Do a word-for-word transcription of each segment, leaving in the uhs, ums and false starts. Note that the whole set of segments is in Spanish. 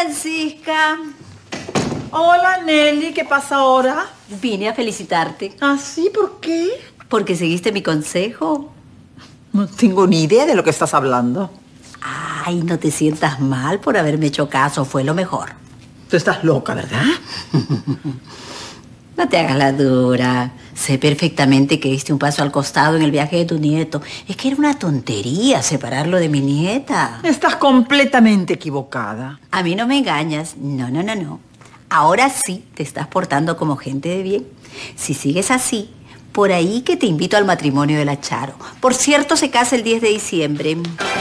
Francisca. Hola, Nelly. ¿Qué pasa ahora? Vine a felicitarte. ¿Ah, sí? ¿Por qué? Porque seguiste mi consejo. No tengo ni idea de lo que estás hablando. Ay, no te sientas mal por haberme hecho caso. Fue lo mejor. Tú estás loca, ¿verdad? No te hagas la dura. Sé perfectamente que diste un paso al costado en el viaje de tu nieto. Es que era una tontería separarlo de mi nieta. Estás completamente equivocada. A mí no me engañas. No, no, no, no. Ahora sí te estás portando como gente de bien. Si sigues así, por ahí que te invito al matrimonio de la Charo. Por cierto, se casa el diez de diciembre.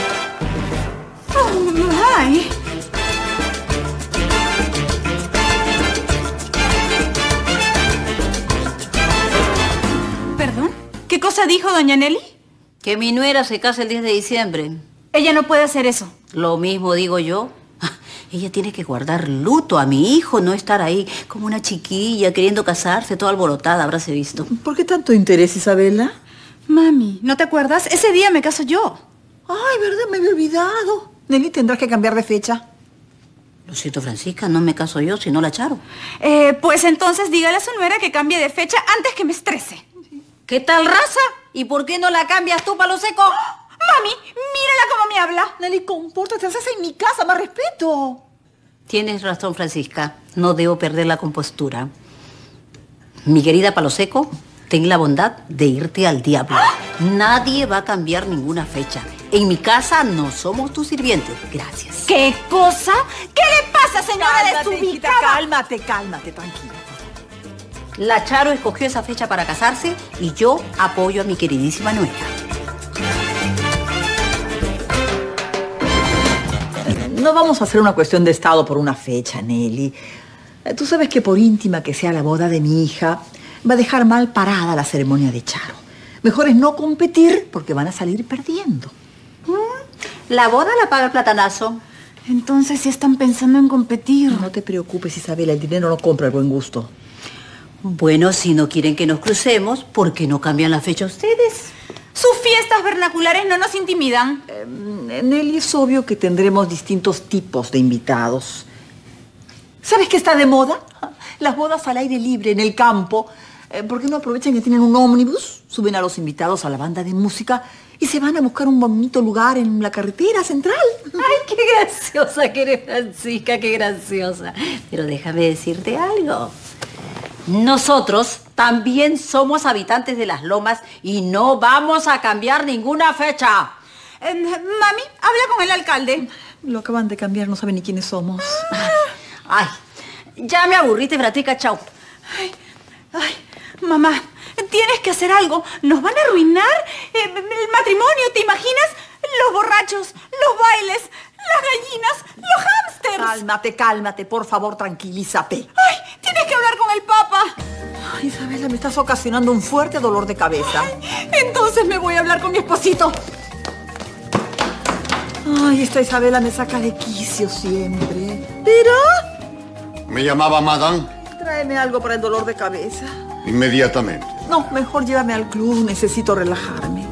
Oh, ay. ¿Perdón? ¿Qué cosa dijo doña Nelly? Que mi nuera se casa el diez de diciembre. Ella no puede hacer eso. Lo mismo digo yo. Ella tiene que guardar luto a mi hijo, no estar ahí como una chiquilla queriendo casarse, toda alborotada, habráse visto. ¿Por qué tanto interés, Isabela? Mami, ¿no te acuerdas? Ese día me caso yo. Ay, ¿verdad? Me había olvidado. Nelly, tendrás que cambiar de fecha. Lo siento, Francisca, no me caso yo, sino la Charo. Eh, pues entonces dígale a su nuera que cambie de fecha antes que me estrese. ¿Qué tal raza? ¿Y por qué no la cambias tú, palo seco? Mami, mírala cómo me habla. Nelly, compórtate, estás en mi casa, más respeto. Tienes razón, Francisca. No debo perder la compostura. Mi querida palo seco, ten la bondad de irte al diablo. Nadie va a cambiar ninguna fecha. En mi casa no somos tus sirvientes. Gracias. ¿Qué cosa? ¿Qué le pasa, señora Cálmate, desubicada? hijita, cálmate, cálmate, tranquila. La Charo escogió esa fecha para casarse y yo apoyo a mi queridísima nuera. No vamos a hacer una cuestión de estado por una fecha, Nelly. Tú sabes que por íntima que sea la boda de mi hija, va a dejar mal parada la ceremonia de Charo. Mejor es no competir porque van a salir perdiendo. La boda la paga el platanazo. Entonces sí están pensando en competir. No te preocupes, Isabela, el dinero no compra el buen gusto. Bueno, si no quieren que nos crucemos, ¿por qué no cambian la fecha ustedes? Sus fiestas vernaculares no nos intimidan. Eh, Nelly, es obvio que tendremos distintos tipos de invitados. ¿Sabes qué está de moda? Las bodas al aire libre, en el campo. Eh, ¿Por qué no aprovechan que tienen un ómnibus? Suben a los invitados a la banda de música y se van a buscar un bonito lugar en la carretera central. Ay, qué graciosa que eres, Francisca, qué graciosa. Pero déjame decirte algo. Nosotros también somos habitantes de las lomas y no vamos a cambiar ninguna fecha. Eh, mami, habla con el alcalde. Lo acaban de cambiar, no saben ni quiénes somos. Ay, ya me aburriste, Francisca, chao. Ay, ay, mamá, tienes que hacer algo. Nos van a arruinar eh, el matrimonio, ¿te imaginas? Los borrachos, los bailes, las gallinas, los hámsters. Cálmate, cálmate, por favor, tranquilízate. Ay, tienes que hablar con el Papa. Ay, Isabela, me estás ocasionando un fuerte dolor de cabeza. Ay, entonces me voy a hablar con mi esposito. Ay, esta Isabela me saca de quicio siempre. ¿Pero? Me llamaba Madame. Tráeme algo para el dolor de cabeza. Inmediatamente. No, mejor llévame al club, necesito relajarme.